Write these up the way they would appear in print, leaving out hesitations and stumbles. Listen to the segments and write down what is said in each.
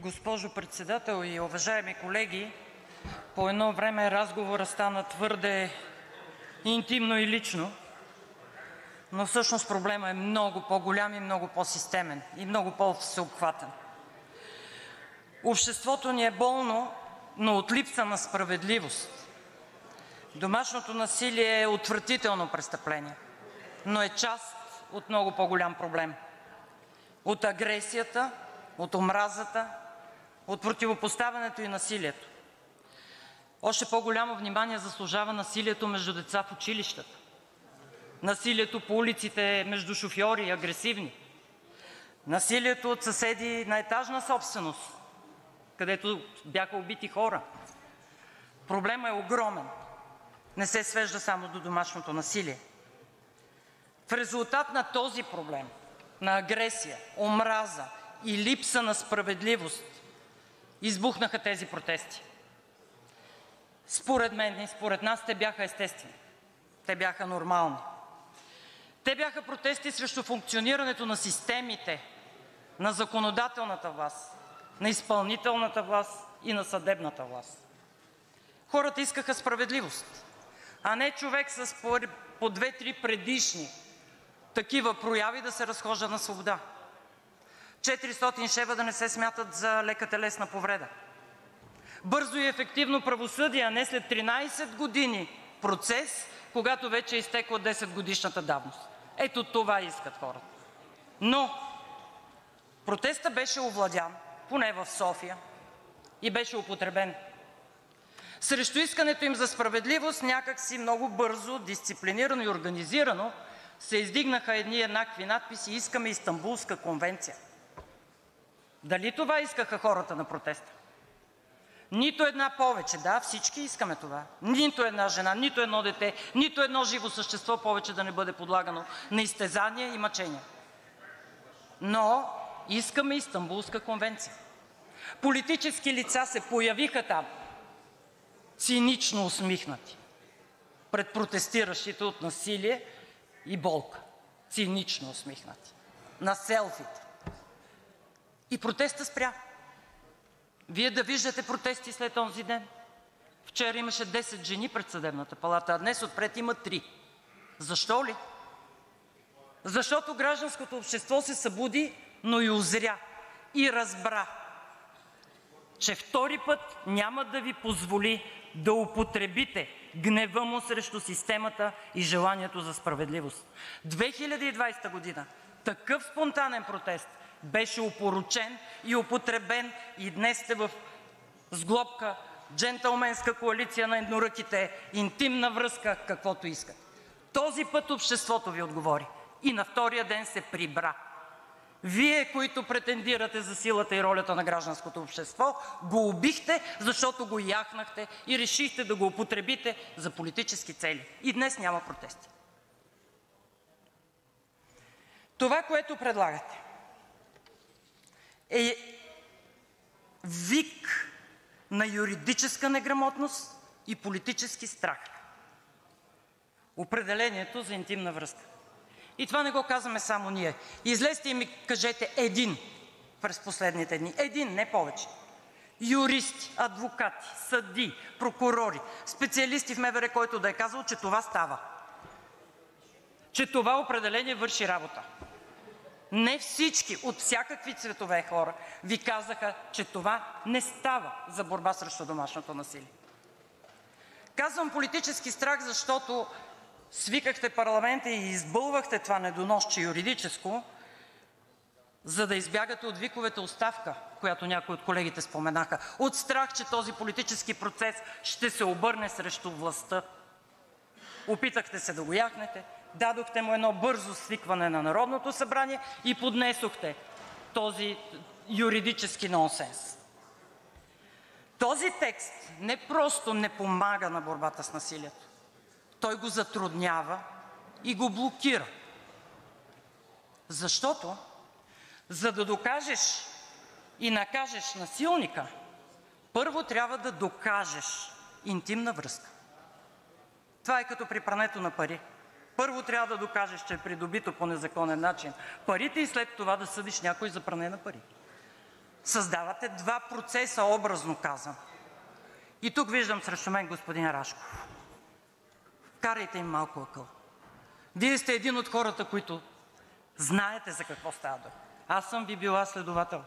Госпожо Председател и уважаеми колеги, по едно време разговорът стана твърде интимно и лично, но всъщност проблемът е много по-голям и много по-системен, и много по-всеобхватен. Обществото ни е болно, но от липса на справедливост. Домашното насилие е отвратително престъпление, но е част от много по-голям проблем – от агресията, от омразата, от противопоставянето и насилието. Още по-голямо внимание заслужава насилието между деца в училищата, насилието по улиците между шофьори – агресивни, насилието от съседи на етажна собственост, където бяха убити хора. Проблемът е огромен, не се свежда само до домашното насилие. В резултат на този проблем, на агресия, омраза и липса на справедливост избухнаха тези протести. Според мен и според нас те бяха естествени, те бяха нормални. Те бяха протести срещу функционирането на системите, на законодателната власт, на изпълнителната власт и на съдебната власт. Хората искаха справедливост, а не човек с по 2-3 предишни такива прояви да се разхожда на свобода. 400 шева да не се смятат за лека телесна повреда. Бързо и ефективно правосъдие, а не след 13 години процес, когато вече е изтекла 10-годишната давност. Ето това искат хората. Но протестът беше овладян, поне в София, и беше употребен. Срещу искането им за справедливост някак си много бързо, дисциплинирано и организирано се издигнаха едни еднакви надписи: „Искаме Истанбулска конвенция“. Дали това искаха хората на протеста? Нито една повече. Да, всички искаме това. Нито една жена, нито едно дете, нито едно живо същество повече да не бъде подлагано на изтезания и мъчения. Но искаме Истанбулска конвенция. Политически лица се появиха там, цинично усмихнати пред протестиращите от насилие и болка. Цинично усмихнати. На селфита. И протестът спря. Вие да виждате протести след онзи ден. Вчера имаше 10 жени пред Съдебната палата, а днес отпред има 3. Защо ли? Защото гражданското общество се събуди, но и узря, и разбра, че втори път няма да ви позволи да употребите гнева му срещу системата и желанието за справедливост. 2020 година такъв спонтанен протест беше опорочен и употребен и днес сте в сглобка, джентълменска коалиция на едноръките, интимна връзка, каквото искат. Този път обществото ви отговори и на втория ден се прибра. Вие, които претендирате за силата и ролята на гражданското общество, го убихте, защото го яхнахте и решихте да го употребите за политически цели. И днес няма протести. Това, което предлагате, е вик на юридическа неграмотност и политически страх. Определението за интимна връзка. И това не го казваме само ние. Излезте и ми кажете един през последните дни. Един, не повече. Юристи, адвокати, съдии, прокурори, специалисти в МВР, който да е казал, че това става. Че това определение върши работа. Не всички, от всякакви цветове хора, ви казаха, че това не става за борба срещу домашното насилие. Казвам политически страх, защото свикахте парламента и избълвахте това недоносче юридическо, за да избягате от виковете оставка, която някои от колегите споменаха, от страх, че този политически процес ще се обърне срещу властта. Опитахте се да го яхнете, дадохте му едно бързо свикване на Народното събрание и поднесохте този юридически нонсенс. Този текст не просто не помага на борбата с насилието, той го затруднява и го блокира. Защото, за да докажеш и накажеш насилника, първо трябва да докажеш интимна връзка. Това е като при прането на пари. Първо трябва да докажеш, че е придобито по незаконен начин парите и след това да съдиш някой за пране на пари. Създавате два процеса, образно казано. И тук виждам срещу мен господин Рашков. Карайте им малко акъл. Вие сте един от хората, които знаете за какво става дума. Аз съм ви била следовател.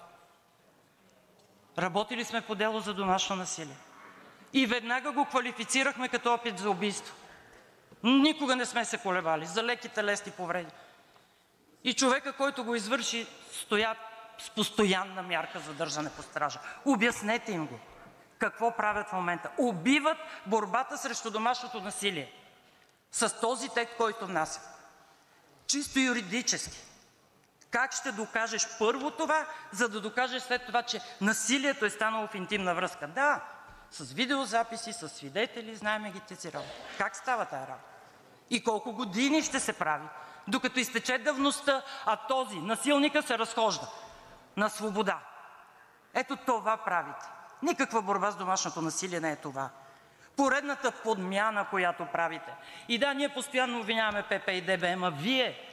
Работили сме по дело за домашно насилие. И веднага го квалифицирахме като опит за убийство. Никога не сме се колебали за леки телесни повреди. И човека, който го извърши, стоя с постоянна мярка задържане под стража. Обяснете им го. Какво правят в момента? Убиват борбата срещу домашното насилие с този текст, който внася. Чисто юридически. Как ще докажеш първо това, за да докажеш след това, че насилието е станало в интимна връзка? Да, с видеозаписи, с свидетели, знаем ги тези работи. Как става тая работа? И колко години ще се прави, докато изтече давността, а този насилника се разхожда на свобода? Ето това правите. Никаква борба с домашното насилие не е това. Поредната подмяна, която правите. И да, ние постоянно обвиняваме ПП и ДБ, ама Вие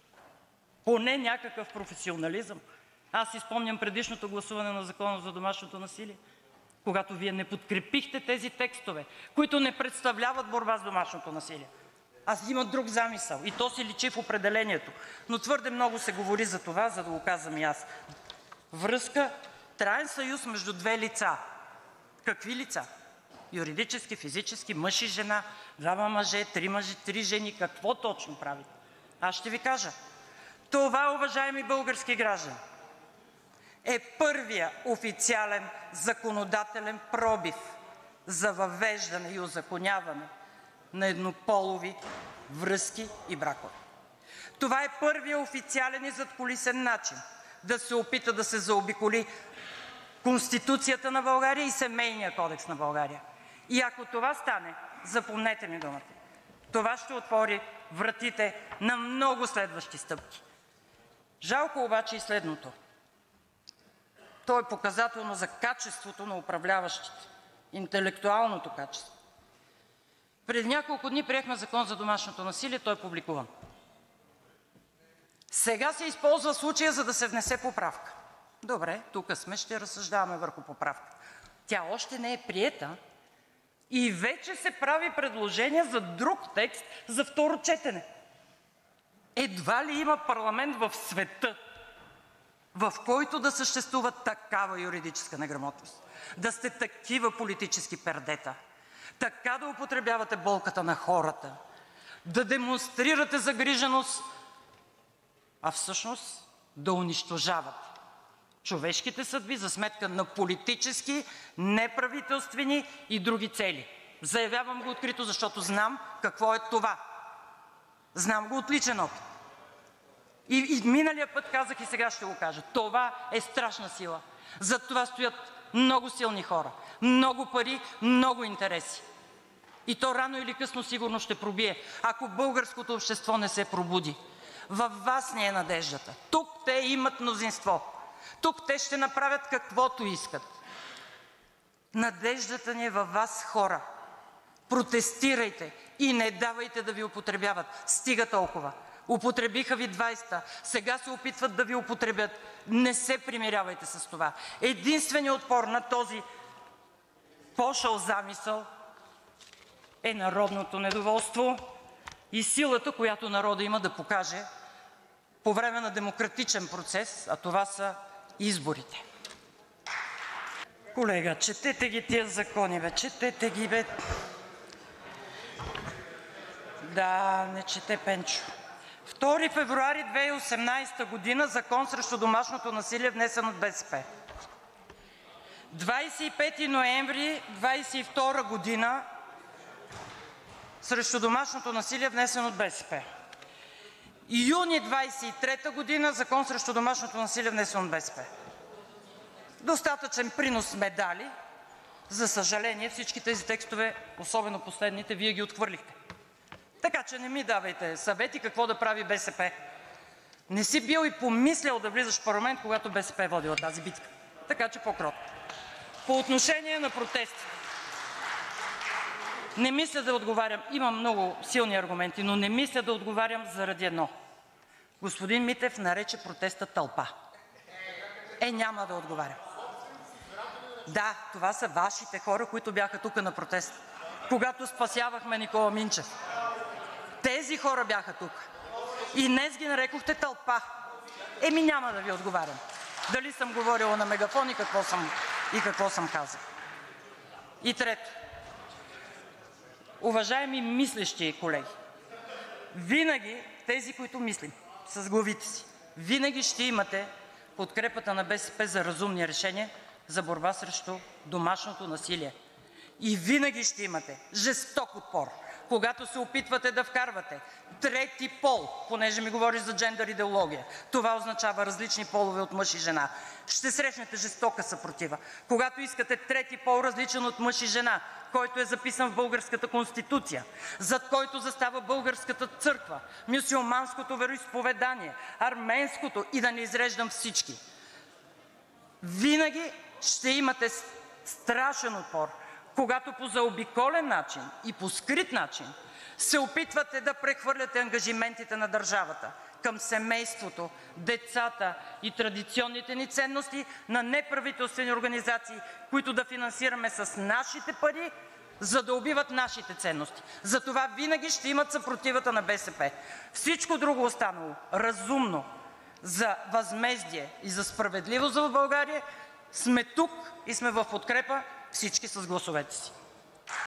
поне някакъв професионализъм. Аз си спомням предишното гласуване на Закона за домашното насилие, когато Вие не подкрепихте тези текстове, които не представляват борба с домашното насилие. Аз имам друг замисъл и то си личи в определението. Но твърде много се говори за това, за да го казвам и аз. Връзка, траен съюз между две лица. Какви лица? Юридически, физически, мъж и жена, двама мъже, три жени. Какво точно правите? Аз ще ви кажа. Това, уважаеми български граждани, е първия официален законодателен пробив за въвеждане и узаконяване на еднополови връзки и бракове. Това е първият официален и задкулисен начин да се опита да се заобиколи Конституцията на България и Семейния кодекс на България. И ако това стане, запомнете ми думата, това ще отвори вратите на много следващи стъпки. Жалко обаче и следното. То е показателно за качеството на управляващите, интелектуалното качество. Преди няколко дни приехме Закон за домашното насилие, той е публикуван. Сега се използва случая, за да се внесе поправка. Добре, тук сме, ще разсъждаваме върху поправка. Тя още не е приета и вече се прави предложение за друг текст за второ четене. Едва ли има парламент в света, в който да съществува такава юридическа неграмотност, да сте такива политически пердета, така да употребявате болката на хората, да демонстрирате загриженост, а всъщност да унищожавате човешките съдби за сметка на политически, неправителствени и други цели. Заявявам го открито, защото знам какво е това. Знам го от личен опит. И миналия път казах и сега ще го кажа. Това е страшна сила. Зад това стоят много силни хора, много пари, много интереси. И то рано или късно сигурно ще пробие, ако българското общество не се пробуди. Във вас не е надеждата. Тук те имат мнозинство. Тук те ще направят каквото искат. Надеждата ни е във вас, хора. Протестирайте и не давайте да ви употребяват. Стига толкова. Употребиха ви 20-та, сега се опитват да ви употребят. Не се примирявайте с това. Единственият отпор на този пошъл замисъл е народното недоволство и силата, която народът има да покаже по време на демократичен процес, а това са изборите. Колега, четете ги тия закони, бе, четете ги, бе. Да, не чете Пенчо. 2 февруари 2018 година Закон срещу домашното насилие, внесен от БСП. 25 ноември 2022 година срещу домашното насилие, внесен от БСП. Юни 2023 година Закон срещу домашното насилие, внесен от БСП. Достатъчен принос сме дали. За съжаление, всички тези текстове, особено последните, Вие ги отхвърлихте. Така че не ми давайте съвети какво да прави БСП. Не си бил и помислял да влизаш в парламент, когато БСП е водила тази битка. Така че по-кротко. По отношение на протести. Не мисля да отговарям, имам много силни аргументи, но не мисля да отговарям заради едно. Господин Митев нарече протеста тълпа. Няма да отговарям. Да, това са Вашите хора, които бяха тук на протест, когато спасявахме Никола Минчев. Тези хора бяха тук. И днес ги нарекохте тълпа. Няма да Ви отговарям дали съм говорила на мегафон и какво съм казала. И трето, уважаеми мислещи колеги, винаги тези, които мислим с главите си, винаги ще имате подкрепата на БСП за разумни решения за борба срещу домашното насилие. И винаги ще имате жесток отпор, когато се опитвате да вкарвате трети пол, понеже ми говориш за джендър идеология, това означава различни полове от мъж и жена. Ще срещнете жестока съпротива. Когато искате трети пол, различен от мъж и жена, който е записан в българската Конституция, зад който застава българската църква, мюсюлманското вероизповедание, арменското и да не изреждам всички, винаги ще имате страшен отпор, когато по заобиколен начин и по скрит начин се опитвате да прехвърляте ангажиментите на държавата към семейството, децата и традиционните ни ценности на неправителствени организации, които да финансираме с нашите пари, за да убиват нашите ценности. Затова винаги ще имат съпротивата на БСП. Всичко друго останало разумно за възмездие и за справедливост в България, сме тук и сме в подкрепа всички с гласовете си.